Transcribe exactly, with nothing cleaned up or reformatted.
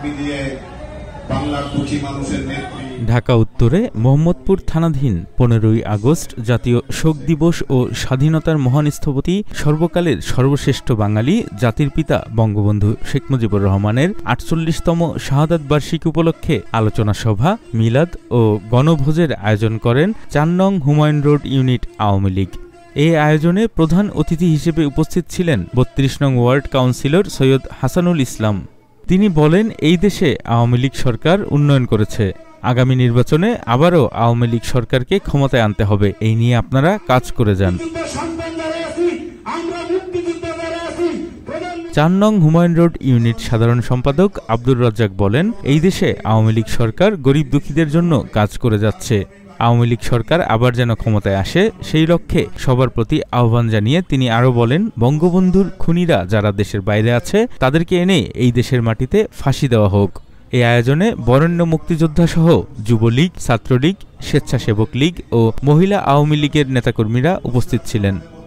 ঢাকা উত্তরে মোহাম্মদপুর থানাধীন পনেরোই আগস্ট জাতীয় শোক দিবস ও স্বাধীনতার মহান স্থপতি সর্বকালের সর্বশ্রেষ্ঠ বাঙালি জাতির পিতা বঙ্গবন্ধু শেখ মুজিবুর রহমানের আটচল্লিশতম শাহাদাত বার্ষিকী উপলক্ষে আলোচনা সভা, মিলাদ ও গণভোজের আয়োজন করেন চার নং হুমায়ুন রোড ইউনিট আওয়ামী লীগ। এই আয়োজনে প্রধান অতিথি হিসেবে উপস্থিত ছিলেন বত্রিশ নং ওয়ার্ড কাউন্সিলর সৈয়দ হাসানুল ইসলাম। তিনি বলেন, এই দেশে আওয়ামী লীগ সরকার উন্নয়ন করেছে, আগামী নির্বাচনে আবারও আওয়ামী লীগ সরকারকে ক্ষমতায় আনতে হবে, এই নিয়ে আপনারা কাজ করে যান। চার নং হুমায়ুন রোড ইউনিট সাধারণ সম্পাদক আব্দুর রাজ্জাক বলেন, এই দেশে আওয়ামী লীগ সরকার গরিব দুঃখীদের জন্য কাজ করে যাচ্ছে। আওয়ামী লীগ সরকার আবার যেন ক্ষমতায় আসে সেই লক্ষ্যে সবার প্রতি আহ্বান জানিয়ে তিনি আরও বলেন, বঙ্গবন্ধুর খুনিরা যারা দেশের বাইরে আছে তাদেরকে এনে এই দেশের মাটিতে ফাঁসি দেওয়া হোক। এই আয়োজনে বরেণ্য মুক্তিযোদ্ধা সহ যুবলীগ, ছাত্রলীগ, স্বেচ্ছাসেবক লীগ ও মহিলা আওয়ামী লীগের নেতাকর্মীরা উপস্থিত ছিলেন।